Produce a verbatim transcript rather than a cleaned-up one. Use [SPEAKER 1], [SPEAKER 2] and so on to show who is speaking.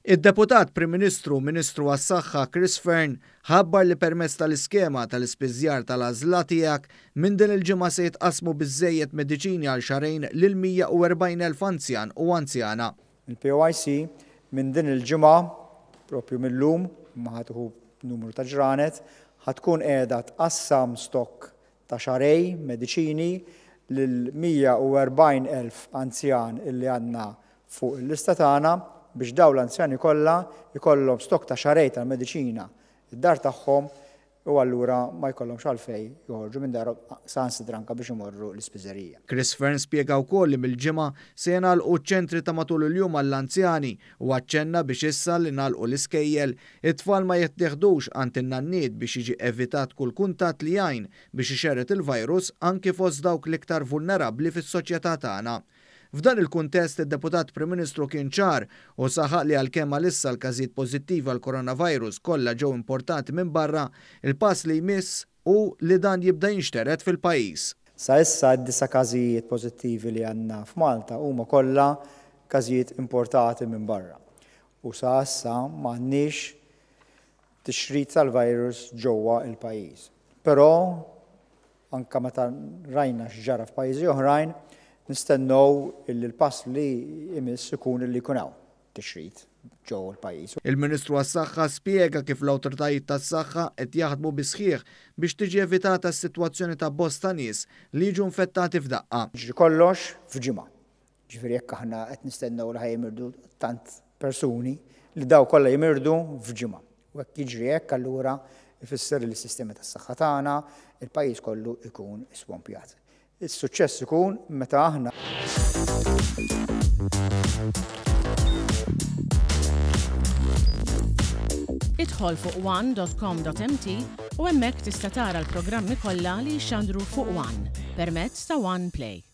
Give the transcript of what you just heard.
[SPEAKER 1] Id-Deputat Prim Ministru Ministru għas-Saħħa Chris Fearn ħabbar li permezz tal-iskema tal-ispiżjar tal-għażla tiegħek minn din il-ġimgħa se jitqasmu biżżejjed mediċini għal xarejn lil mija u erbgħin elf anzjan u anzjana.
[SPEAKER 2] Il-P O I C minn din il-ġimgħa propju millum ma ħadħu numru ta' ġranet ħatkun qiegħda tqassam stokk ta' xarej mediċini lil mija u erbgħin elf anzjan illi għandna fuq il-lista tagħna biex daw l-anzjani kollha jkollhom stok ta' xarej tal-mediċina id-dar tagħhom u allura ma jkollhomx għalfejn joħorġu minn dar sansitranka biex imorru l-ispiżerija.
[SPEAKER 1] Chris Fearn spjega wkoll li mill-ġimgħa se jingħalqu ċ-ċentri ta' matul il-jum għall-anzjani u aċċenna biex issa li nagħlqu l-iskejjel it-tfal ma jittieħdux għand in-nanniet biex jiġi evitat kull kuntatt li jgħin biex ixerret il-virus anke fost dawk l-iktar vulnerabbli fis-soċjetà tagħna. F'dan il-kuntest id-Deputat Prim Ministru kien ċar u saħaq li għalkemm għalissa l-każijiet pożittivi għal coronavirus kollha ġew importati minn barra, il-pass li jmiss u li dan jibda jinxteret fil-pajjiż.
[SPEAKER 2] Sa issa d-disa każijiet pożittivi li għandna f'Malta huma kollha każijiet importati minn barra. U sa issa m'għandniex tixrid tal-virus ġewwa il-pajjiż. Però anke meta rajna x'ġara f'pajjiżi oħrajn, nistennew illi l-pass li jmiss ikun illi jkun hawn tixrid ġewwa l-pajjiż.
[SPEAKER 1] Il-Ministru għas-Saħħa spjega kif l-awtoritajiet tas-saħħa qed jaħdmu bi sħiħ biex tiġi evitata s-sitwazzjoni ta' bosta nies li jiġu infettati f'daqqa.
[SPEAKER 2] Ġri kollox f'ġimgħa. Ġifieri jekk aħna qed nistennew li ħajmirdu tant persuni li daw kollha jimirdu f'ġimgħa. U hekk jiġri hekk allura ifisser li s-sistema tas-saħħa tagħna il-pajjiż kollu jkun ispompjat. Is-suċċess ikun meta aħna
[SPEAKER 3] Idħol fuq one dot com dot m t u hemmhekk tista' tara l-programmi kollha li jxandru fuq One permezz ta' One Play.